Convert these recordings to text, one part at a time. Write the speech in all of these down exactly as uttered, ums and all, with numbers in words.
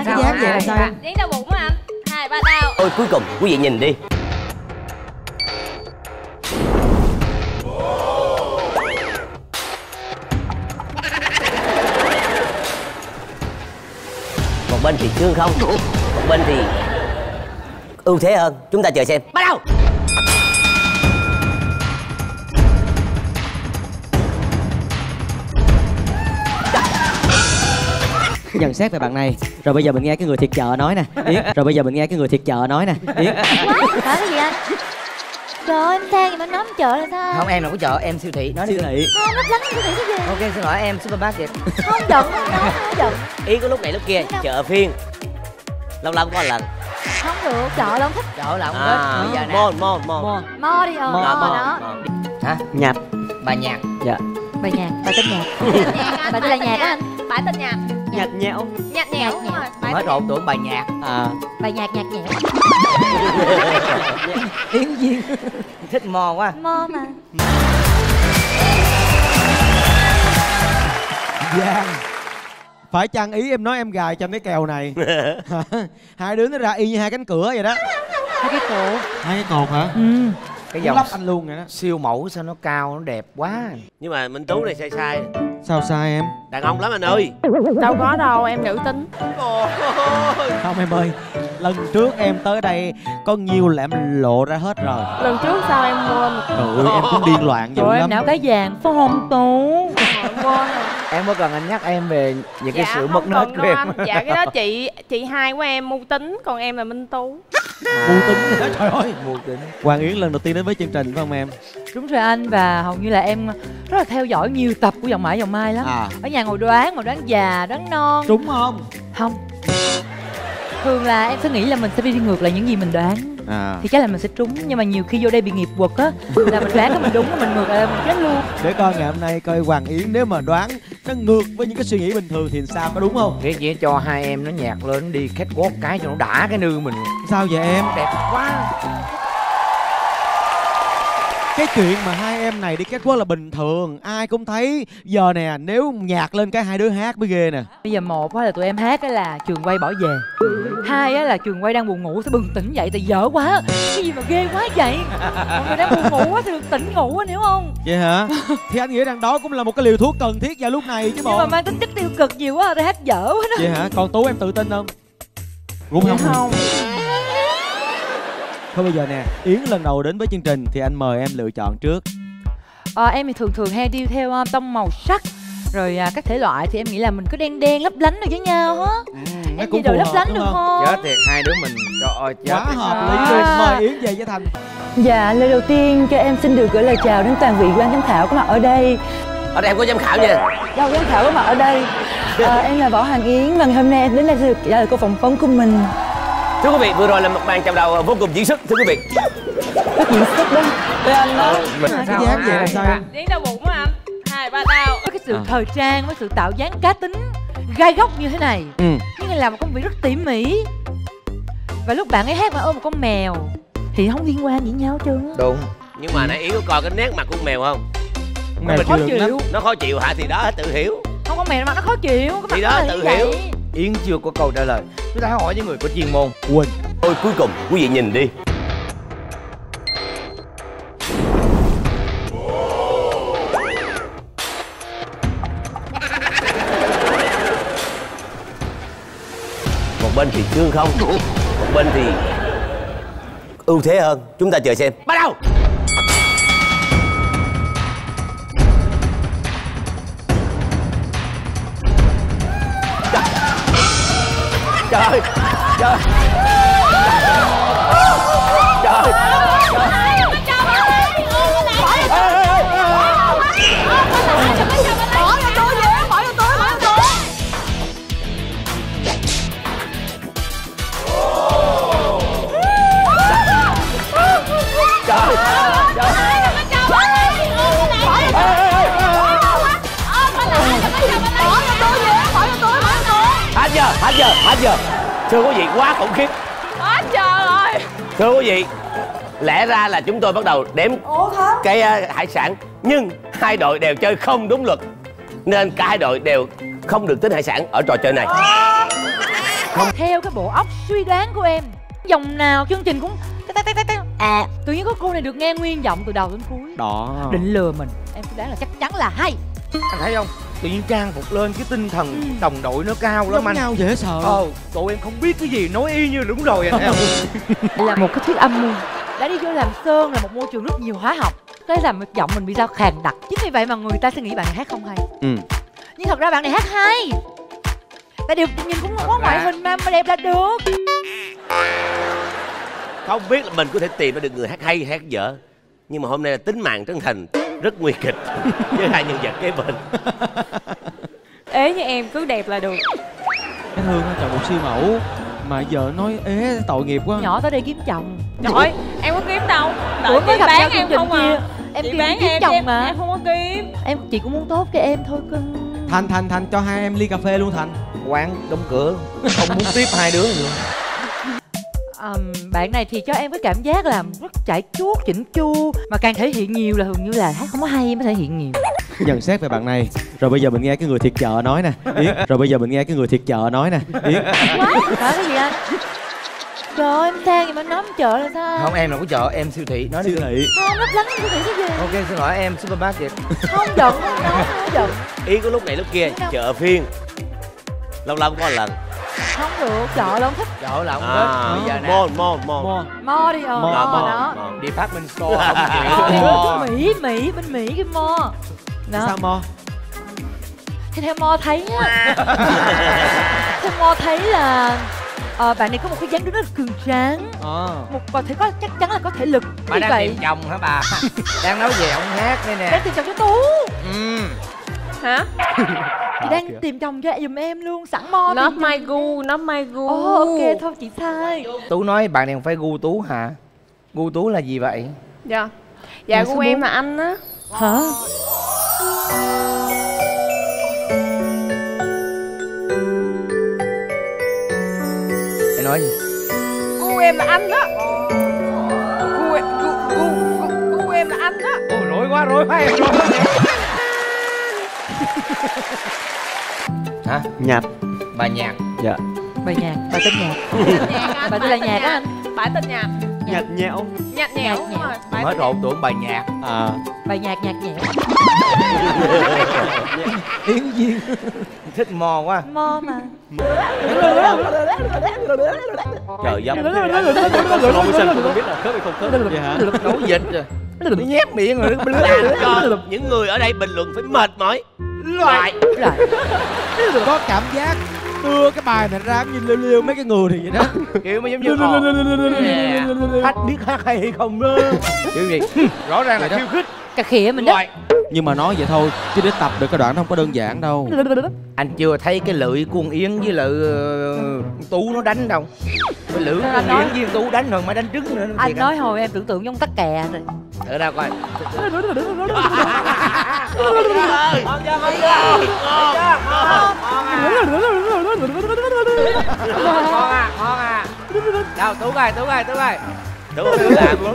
Cái dáng vậy là sao em? Dán đau bụng á anh. Hai ba đau. Ôi cuối cùng quý vị nhìn đi. Một bên thì xương không, một bên thì ưu thế hơn. Chúng ta chờ xem. Bắt đầu. Nhận xét về bạn này. Rồi bây giờ mình nghe cái người thiệt chợ nói nè Yến. Rồi bây giờ mình nghe cái người thiệt chợ nói nè Yến. Hả cái gì anh? Trời ơi, em than gì mà nói chợ là sao? Không, em là của chợ, em siêu thị. Nói đi. Siêu thị. Không, lấp lánh siêu thị cái gì? Ok, xin lỗi em, supermarket. Không giận, không nói, không giận. Ý có lúc này lúc kia. Chợ phiên lâu lâu có một lần. Không được, chợ là không thích. Chợ là không À, thích. Bây giờ nè. mon mon mon. Mo đi, ờ, Mo, mo mo, đó. Hả? Nhạc. Bà Nhạc. Dạ. Bài nhạc, bài tên nhạc. Bài tên là nhạc á anh. Bài tên nhạc. Nhạc nhẽo. Nhạc nhẽo đúng rồi. Bài Mới tên trộn tưởng bà Nhạc. À. Bài nhạc nhạc nhẽo. Yến Duyên. Thích mò quá. Mo mà. Giang, phải chăng ý em nói em gài trong cái kèo này? Hai đứa nó ra y như hai cánh cửa vậy đó. Hai cái cổ. Hai cái cột hả? Ừ. Cái dòng lắp anh luôn vậy đó. siêu mẫu sao nó cao, nó đẹp quá. Nhưng mà Minh Tú này sai sai. Sao sai em? Đàn ông lắm anh ơi. đâu có đâu, em nữ tính. Không em ơi, lần trước em tới đây có nhiều là em lộ ra hết rồi. Lần trước sao em quên? Trời ơi, em cũng điên loạn dữ Rồi em lắm. não cái vàng phải không Tú? Em quên. Em có cần anh nhắc em về những cái Dạ sự không mất nết cần của đâu em. anh. Dạ cái đó chị chị hai của em mưu tính, còn em là Minh Tú. Mù tính rồi đó, trời ơi. Mù tính. Hoàng Yến lần đầu tiên đến với chương trình phải không em? Đúng rồi anh, và hầu như là em rất là theo dõi nhiều tập của Dòng Mãi Dòng Mai lắm. À. Ở nhà ngồi đoán, ngồi đoán già, đoán non. Trúng không? Không. Thường là em sẽ nghĩ là mình sẽ đi ngược lại những gì mình đoán. À. Thì chắc là mình sẽ trúng, nhưng mà nhiều khi vô đây bị nghiệp quật á là mình đoán cái mình đúng, mình ngược lại mình chết luôn. Để coi ngày hôm nay coi Hoàng Yến nếu mà đoán nó ngược với những cái suy nghĩ bình thường thì sao, có đúng không? Cái chỉ cho hai em nó nhạc lên, nó đi catwalk cái cho nó đã cái nư mình. Sao vậy em? Đẹp quá. Cái chuyện mà hai em này đi catwalk là bình thường, ai cũng thấy. Giờ nè, nếu nhạc lên cái hai đứa hát mới ghê nè. Bây giờ một á là tụi em hát á là trường quay bỏ về, hai á là trường quay đang buồn ngủ sẽ bừng tỉnh dậy tại dở quá. Cái gì mà ghê quá vậy? Mọi người đang buồn ngủ á thì được tỉnh ngủ á, hiểu không? Vậy hả? Thì anh nghĩ rằng đó cũng là một cái liều thuốc cần thiết vào lúc này chứ bộ. Nhưng mà mang tính chất tiêu cực nhiều quá rồi, hát dở quá đó. Vậy hả? Còn Tú em tự tin không? Cũng Dạ không. không. Thôi bây giờ nè, Yến lần đầu đến với chương trình thì anh mời em lựa chọn trước. Ờ, em thì thường thường hay đi theo uh, tông màu sắc rồi uh, các thể loại, thì em nghĩ là mình cứ đen đen lấp lánh được với nhau á. Ừ, Em đi đồ lấp lánh được không? Chết thiệt, hai đứa mình trời ơi chết. Quá thiệt. hợp lý luôn. Mời Yến về với Thành. Dạ, lời đầu tiên cho em xin được gửi lời chào đến toàn vị ban giám khảo có mặt ở đây. Ở đây em có giám khảo nha. Đâu giám khảo có mặt ở đây. À, em là Võ Hoàng Yến và ngày hôm nay em đến đây sẽ được trả lời câu phỏng vấn của mình. Thưa quý vị, vừa rồi là một màn chào đầu vô cùng diễn xuất thưa quý vị. Rất diễn xuất đó. Với anh đó. Cái dáng vậy là sao em? Dán đau bụng á anh. Hai ba đau. Có cái sự thời trang với sự tạo dáng cá tính gai góc như thế này, Ừ. nhưng mà làm một công việc rất tỉ mỉ. Và lúc bạn ấy hát mà ôm một con mèo thì không liên quan gì nhau hết trơn á. Đúng. Nhưng mà nãy Yến có coi cái nét mặt con mèo không? Mèo Khó chịu đựng lắm. chịu. Nó khó chịu hả? Thì đó tự hiểu. Không, con mèo mặt nó khó chịu. Cái mặt Thì nó đó, là tự như vậy. hiểu. Yến chưa có câu trả lời. Chúng ta hãy hỏi những người có chuyên môn. Quỳnh. Ôi cuối cùng quý vị nhìn đi. Một bên thì xương không, một bên thì ưu thế hơn. Chúng ta chờ xem. Bắt đầu. Trời ơi, trời trời hết giờ, hết giờ, hết giờ. Thưa quý vị, quá khủng khiếp. Quá trời ơi. Thưa quý vị, lẽ ra là chúng tôi bắt đầu đếm cái uh, hải sản, nhưng hai đội đều chơi không đúng luật nên cả hai đội đều không được tính hải sản ở trò chơi này. Không. Theo cái bộ óc suy đoán của em, dòng nào chương trình cũng tắc tắc tắc tắc. À, tự nhiên có cô này được nghe nguyên giọng từ đầu đến cuối. Đó. Định lừa mình. Em suy đoán là chắc chắn là hay. Anh thấy không? Tự nhiên trang phục lên cái tinh thần Ừ. đồng đội nó cao lắm Giống anh. nhau dễ sợ. Ờ, tụi em không biết cái gì nói y như đúng rồi anh thấy không? Là một cái thuyết âm mưu. Đã đi vô làm sơn là một môi trường rất nhiều hóa học, cái làm giọng mình bị ra khàn đặc. Chính vì vậy mà người ta sẽ nghĩ bạn này hát không hay. Ừ. Nhưng thật ra bạn này hát hay. Tại điều nhìn cũng có ngoại hình mà, mà đẹp là được. Không biết là mình có thể tìm ra được người hát hay hay hát dở, nhưng mà hôm nay là tính mạng Trấn Thành rất nguy kịch với hai nhân vật kế bên. Ế như em cứ đẹp là được. Cái Hương á, chọn một siêu mẫu mà giờ nói ế tội nghiệp quá. Nhỏ tới đây kiếm chồng. Trời ơi, em có kiếm đâu. Đợi Bữa chị mới gặp bán nhau em chương không trình kia. à. Em Chị kêu bán kiếm em chồng em, mà. em không có kiếm. Em chị cũng muốn tốt cho em thôi cưng. Thành Thành Thành cho hai em ly cà phê luôn Thành. Quán đóng cửa, không muốn tiếp hai đứa nữa. Um, bạn này thì cho em cái cảm giác là rất chảy chuốt, chỉnh chu. Mà càng thể hiện nhiều là thường như là hát không có hay mới thể hiện nhiều. Nhận xét về bạn này. Rồi bây giờ mình nghe cái người thiệt chợ nói nè. Yến. Rồi bây giờ mình nghe cái người thiệt chợ nói nè. Yến. Quá, hả cái gì anh? Trời ơi, em sang gì mà nói chợ là sao? Không, em là của chợ, em siêu thị. Nói đi. Siêu thị. Không, lấp lánh siêu thị cái gì? Ok, xin lỗi em supermarket. Không giận, không nói, không giận. Yến có lúc này lúc kia chợ phiên lâu lâu có một lần. Không được, chợ là không thích. Chợ là không À, hết. Bây giờ nè. mall mall mall. Mo. Mo đi, ờ, Mo, mo mo, đó. mo. Department store không Mo chịu. đi, Mo. bên Mỹ, Mỹ, bên Mỹ cái mo. Đó. Sao Mo? Thì theo Mo thấy á. Theo Mo thấy là ờ, bạn này có một cái dáng đứng rất là cường tráng. Ờ. Một có thể có chắc chắn là có thể lực. Bà Vì đang vậy tìm chồng hả bà? Đang nói về ông hát đây đang nè. tìm chồng cho Tú. Ừ. Hả? Chị đang tìm chồng cho giùm em luôn, sẵn Mo. Not tìm my chồng. gu, not my gu. Ồ, ok thôi chị sai. Tú nói bạn này không phải gu Tú hả? Gu Tú là gì vậy? Dạ. Dạ Là gu số em bốn. là anh á. Hả? Em nói gì? Gu em là anh á. Gu em, gu, gu, gu, gu em là anh á. Ôi rối quá, rối quá em, rối quá. Hả? Nhạc. Bà Nhạc. Dạ. Bài nhạc, bài tên nhạc. Nhạc anh. Bà tên là nhạc á anh. Bài tên nhạc. Nhạc nhẽo. Nhạc nhẽo. Nhạc Đúng rồi. Bài Hết tên rộn tưởng bà Nhạc. À. Bài nhạc nhạc nhẽo. Yến Duyên. Thích mò quá. Mo mà. Trời dốc. Vậy hả? Nấu dịch rồi. Nó nhép miệng rồi. Làm cho những người ở đây bình luận phải mệt mỏi. Loại. Rồi. Có cảm giác đưa cái bài này ra em nhìn liêu liêu mấy cái người thì vậy đó. Kiểu mà giống như hò. Nè, khách biết hát hay hay không đó. Kiểu gì? Rõ ràng là khiêu khích. Cà khịa mình đó. Loại. Nhưng mà nói vậy thôi chứ để tập được cái đoạn nó không có đơn giản đâu. Anh chưa thấy cái lưỡi của con Yến với lại uh, Tú nó đánh đâu. Cái lưỡi của Anh con nói- Yến với Tú đánh rồi mới đánh trứng nữa. Anh nói hồi em tưởng tượng giống tắc kè rồi. Thử ra coi. Ngon à, ngon à. Đâu, Tú coi, Tú coi, Tú coi. Đúng không? Làm luôn.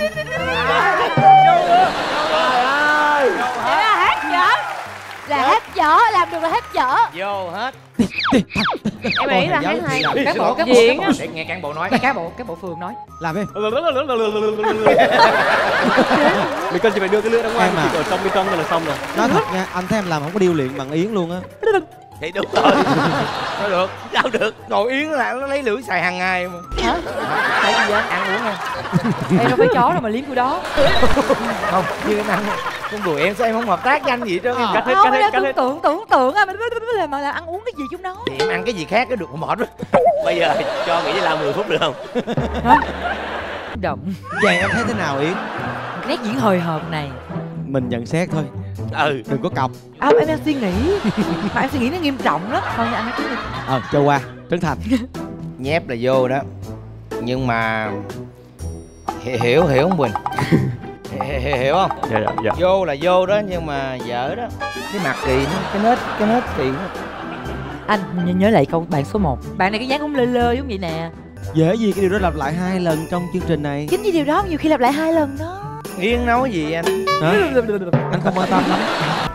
Em là hát dở. Là hát dở, làm được là hát dở. Vô hết. em nghĩ là hát hay. Cái bộ, cái bộ, Diễn cái á. bộ. Để nghe cán bộ nói. Cái bộ, cái bộ phường nói. Làm đi. Mình cần chỉ phải đưa cái lưỡi ra ngoài Em à. chỉ ở trong bên trong là xong rồi. Nói thật nha, anh thấy em làm không có điêu luyện bằng Yến luôn á. Thì đúng rồi. Nói được. Sao được? Đồ Yến là nó lấy lưỡi xài hàng ngày mà. Hả? Tại gì vậy? Ăn uống không? Em đâu phải chó đâu mà liếm của đó. Không, như em ăn. Con đùi em sao em không hợp tác với anh gì hết trơn em. Cắt hết, Không, cắt hết, em cắt tưởng hết. tượng, tưởng tượng à. Mình là mà là ăn uống cái gì chúng nó. Thì em ăn cái gì khác cái được mệt quá. Bây giờ cho nghỉ làm mười phút được không? Động. Vậy em thấy thế nào Yến? Nét diễn hồi hộp này. Mình nhận xét thôi, Ừ. đừng có cọc. À, em đang suy nghĩ. Mà em suy nghĩ nó nghiêm trọng lắm. Thôi nha, anh nói trước đi. Ờ, cho qua. Trấn Thành. Nhép là vô đó. Nhưng mà hiểu hiểu, hiểu không Bình? Hiểu, hiểu, hiểu không? Dạ dạ dạ. Vô là vô đó nhưng mà dở đó. Cái mặt kỳ nó, cái nết, cái nết kỳ nó. Anh nhớ, nhớ lại câu bạn số một. Bạn này cái dáng cũng lơ lơ giống vậy nè. Dễ gì cái điều đó lặp lại hai lần trong chương trình này. Chính vì điều đó nhiều khi lặp lại hai lần đó. Yến nói gì anh? Hả? Anh không quan tâm lắm.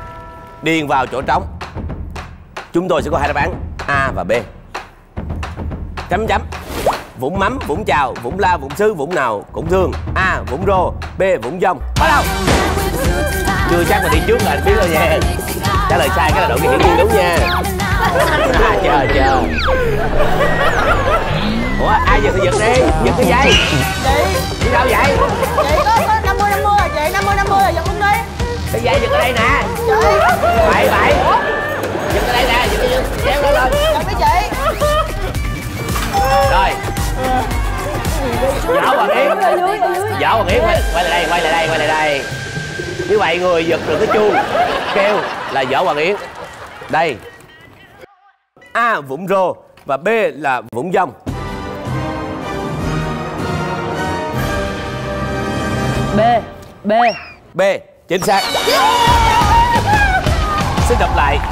Điền vào chỗ trống. Chúng tôi sẽ có hai đáp án A và B. chấm chấm. Vũng mắm, vũng chào, vũng la, vũng sứ, vũng nào cũng thương. A. Vũng rô, B. Vũng dông. Bắt đầu. Chưa chắc mà đi trước là anh biết rồi nha. Trả lời sai cái là đội cái hiển nhiên đúng nha. À, chờ chờ. Ủa ai giật thì giật đi, giật cái dây. Chị Đi đâu vậy? Chị có có năm mươi năm mươi à chị, năm mươi năm mươi à, giật không đi. Cái dây giật ở đây nè. Chị Bậy bậy. Giật ở đây nè, giật giật kéo nó lên. giật đi chị. Rồi. Võ Hoàng Yến. Võ Hoàng Yến quay, quay lại đây, quay lại đây, quay lại đây. Như vậy người giật được cái chuông kêu là Võ Hoàng Yến. Đây. A. Vũng rô và B là vũng dông. B. B. B. Chính xác. Xin đọc lại.